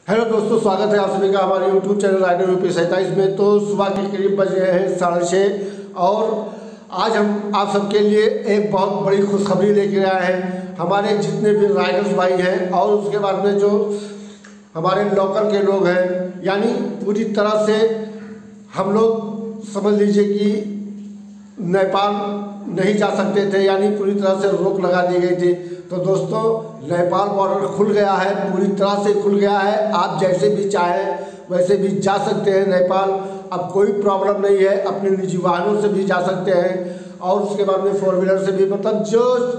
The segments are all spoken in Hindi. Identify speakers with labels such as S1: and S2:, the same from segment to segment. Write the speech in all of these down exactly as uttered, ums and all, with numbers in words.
S1: हेलो दोस्तों, स्वागत है आप सभी का हमारे यूट्यूब चैनल राइडर यूपी सैंतालीस में। तो सुबह के करीब बज रहे हैं साढ़े छः और आज हम आप सबके लिए एक बहुत बड़ी खुशखबरी लेके आए हैं। हमारे जितने भी राइडर्स भाई हैं और उसके बाद में जो हमारे लोकल के लोग हैं, यानी पूरी तरह से हम लोग समझ लीजिए कि नेपाल नहीं जा सकते थे, यानी पूरी तरह से रोक लगा दी गई थी। तो दोस्तों, नेपाल बॉर्डर खुल गया है, पूरी तरह से खुल गया है। आप जैसे भी चाहें वैसे भी जा सकते हैं नेपाल। अब कोई प्रॉब्लम नहीं है, अपने निजी वाहनों से भी जा सकते हैं और उसके बाद में फोर व्हीलर से भी, मतलब जो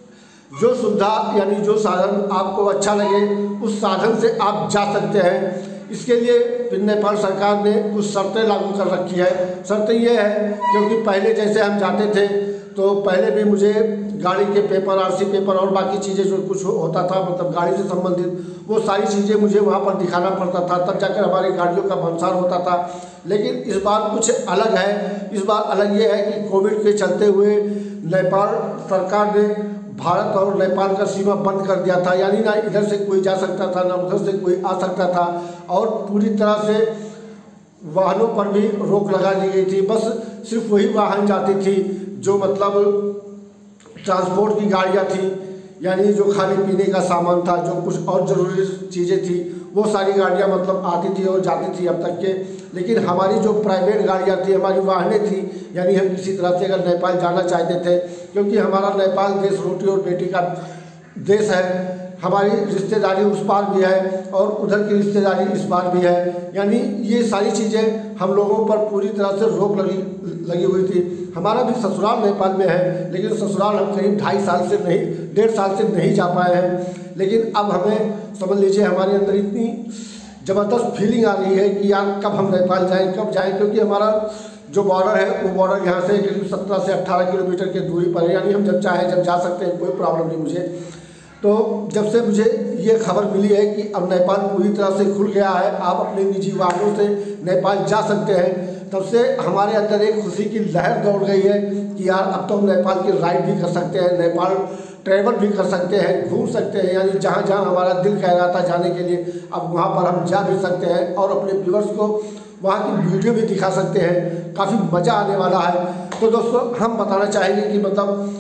S1: जो सुविधा यानी जो साधन आपको अच्छा लगे उस साधन से आप जा सकते हैं। इसके लिए फिर नेपाल सरकार ने कुछ शर्तें लागू कर रखी है। शर्तें ये है, क्योंकि पहले जैसे हम जाते थे तो पहले भी मुझे गाड़ी के पेपर, आरसी पेपर और बाकी चीज़ें जो कुछ होता था, मतलब गाड़ी से संबंधित वो सारी चीज़ें मुझे वहाँ पर दिखाना पड़ता था, तब जाकर हमारी गाड़ियों का भंसार होता था। लेकिन इस बार कुछ अलग है। इस बार अलग ये है कि कोविड के चलते हुए नेपाल सरकार ने भारत और नेपाल का सीमा बंद कर दिया था, यानी ना इधर से कोई जा सकता था ना उधर से कोई आ सकता था और पूरी तरह से वाहनों पर भी रोक लगा दी गई थी। बस सिर्फ वही वाहन जाती थी जो मतलब ट्रांसपोर्ट की गाड़ियाँ थी, यानी जो खाने पीने का सामान था, जो कुछ और ज़रूरी चीज़ें थी, वो सारी गाड़ियाँ मतलब आती थी और जाती थी अब तक के। लेकिन हमारी जो प्राइवेट गाड़ियाँ थी, हमारी वाहनें थी, यानी हम किसी तरह से अगर नेपाल जाना चाहते थे, क्योंकि हमारा नेपाल देश रोटी और बेटी का देश है, हमारी रिश्तेदारी उस पार भी है और उधर की रिश्तेदारी इस पार भी है, यानी ये सारी चीज़ें हम लोगों पर पूरी तरह से रोक लगी लगी हुई थी। हमारा भी ससुराल नेपाल में है, लेकिन ससुराल हम करीब ढाई साल से नहीं डेढ़ साल से नहीं जा पाए हैं। लेकिन अब हमें समझ लीजिए हमारे अंदर इतनी ज़बरदस्त फीलिंग आ रही है कि यार कब हम नेपाल जाएँ कब जाएँ, क्योंकि हमारा जो बॉर्डर है वो बॉर्डर यहाँ से करीब सत्रह से अट्ठारह किलोमीटर की दूरी पर है, यानी हम जब चाहें जब जा सकते हैं, कोई प्रॉब्लम नहीं मुझे। तो जब से मुझे ये खबर मिली है कि अब नेपाल पूरी तरह से खुल गया है, आप अपने निजी वाहनों से नेपाल जा सकते हैं, तब से हमारे अंदर एक खुशी की लहर दौड़ गई है कि यार अब तो हम नेपाल की राइड भी कर सकते हैं, नेपाल ट्रैवल भी कर सकते हैं, घूम सकते हैं, यानी जहाँ जहाँ हमारा दिल कह रहा था जाने के लिए अब वहाँ पर हम जा भी सकते हैं और अपने व्यूअर्स को वहाँ की वीडियो भी दिखा सकते हैं। काफ़ी मज़ा आने वाला है। तो दोस्तों, हम बताना चाहेंगे कि मतलब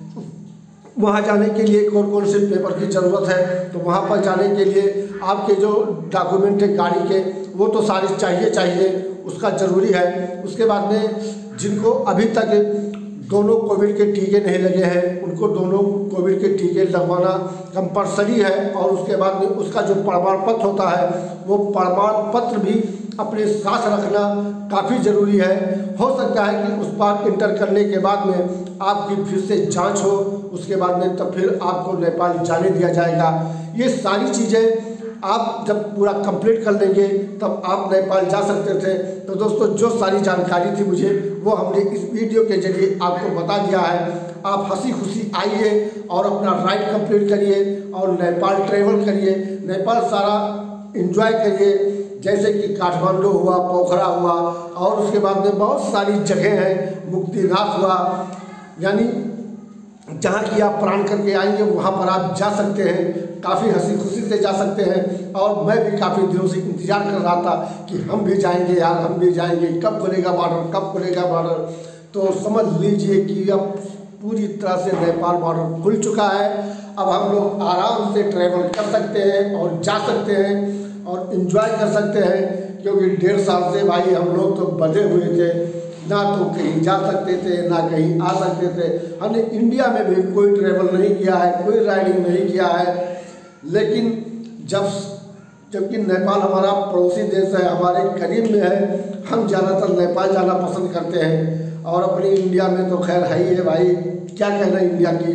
S1: वहाँ जाने के लिए कौन कौन से पेपर की ज़रूरत है। तो वहाँ पर जाने के लिए आपके जो डॉक्यूमेंट है गाड़ी के, वो तो सारे चाहिए चाहिए उसका ज़रूरी है। उसके बाद में जिनको अभी तक दोनों कोविड के टीके नहीं लगे हैं, उनको दोनों कोविड के टीके लगवाना कंपलसरी है। और उसके बाद में उसका जो प्रमाण पत्र होता है, वो प्रमाण पत्र भी अपने साथ रखना काफ़ी ज़रूरी है। हो सकता है कि उस बार इंटर करने के बाद में आपकी फिर से जांच हो, उसके बाद में तब फिर आपको नेपाल जाने दिया जाएगा। ये सारी चीज़ें आप जब पूरा कंप्लीट कर लेंगे तब आप नेपाल जा सकते थे। तो दोस्तों, जो सारी जानकारी थी मुझे वो हमने इस वीडियो के जरिए आपको बता दिया है। आप हंसी खुशी आइए और अपना राइड कंप्लीट करिए और नेपाल ट्रेवल करिए, नेपाल सारा एंजॉय करिए, जैसे कि काठमांडू हुआ, पोखरा हुआ और उसके बाद में बहुत सारी जगह हैं, मुक्तिनाथ हुआ, यानी जहाँ की आप प्राण करके आएंगे वहाँ पर आप जा सकते हैं। काफ़ी हंसी खुशी से जा सकते हैं और मैं भी काफ़ी दिनों से इंतज़ार कर रहा था कि हम भी जाएंगे यार, हम भी जाएंगे, कब खुलेगा बॉर्डर कब खुलेगा बॉर्डर। तो समझ लीजिए कि अब पूरी तरह से नेपाल बॉर्डर खुल चुका है। अब हम लोग आराम से ट्रैवल कर सकते हैं और जा सकते हैं और इन्जॉय कर सकते हैं, क्योंकि डेढ़ साल से भाई हम लोग तो बंधे हुए थे, ना तो कहीं जा सकते थे ना कहीं आ सकते थे। हमने इंडिया में भी कोई ट्रैवल नहीं किया है, कोई राइडिंग नहीं किया है। लेकिन जब जबकि नेपाल हमारा पड़ोसी देश है, हमारे करीब में है, हम ज़्यादातर नेपाल जाना पसंद करते हैं। और अपनी इंडिया में तो खैर है ही है भाई, क्या कहना इंडिया की।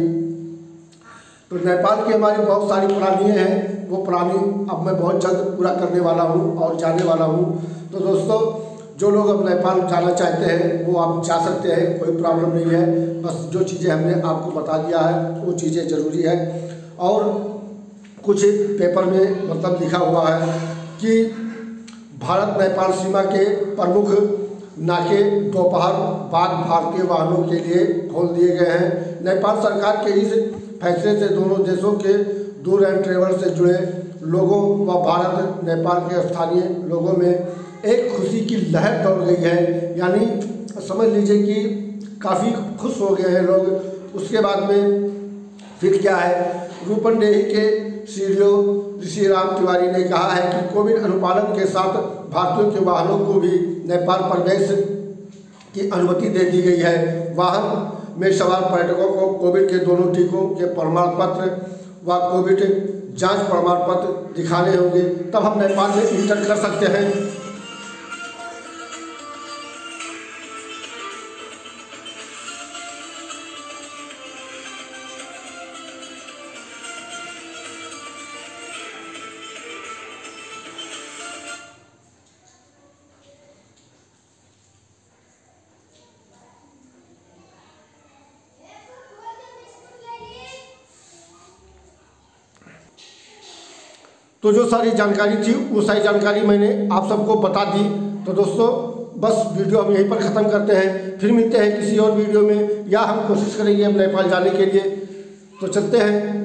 S1: तो नेपाल की हमारी बहुत सारी प्लानिंग हैं, वो प्लानिंग अब मैं बहुत जल्द पूरा करने वाला हूँ और जाने वाला हूँ। तो दोस्तों, जो लोग अब नेपाल जाना चाहते हैं वो आप जा सकते हैं, कोई प्रॉब्लम नहीं है। बस जो चीज़ें हमने आपको बता दिया है वो चीज़ें ज़रूरी है। और कुछ पेपर में मतलब लिखा हुआ है कि भारत नेपाल सीमा के प्रमुख नाके दोपहर बाद भारतीय वाहनों के लिए खोल दिए गए हैं। नेपाल सरकार के इस फैसले से दोनों देशों के दूर एंड ट्रेवल से जुड़े लोगों व भारत नेपाल के स्थानीय लोगों में एक खुशी की लहर दौड़ गई है, यानी समझ लीजिए कि काफ़ी खुश हो गए हैं लोग। उसके बाद में फिर क्या है, रूपंदेही के सीडीओ ऋषिराम तिवारी ने कहा है कि कोविड अनुपालन के साथ भारतीयों के वाहनों को भी नेपाल प्रवेश की अनुमति दे दी गई है। वाहन में सवार पर्यटकों को कोविड के दोनों टीकों के प्रमाण पत्र व कोविड जांच प्रमाण पत्र दिखाने होंगे, तब हम नेपाल में इंटर कर सकते हैं। तो जो सारी जानकारी थी वो सारी जानकारी मैंने आप सबको बता दी। तो दोस्तों बस वीडियो हम यहीं पर ख़त्म करते हैं, फिर मिलते हैं किसी और वीडियो में, या हम कोशिश करेंगे अब नेपाल जाने के लिए। तो चलते हैं।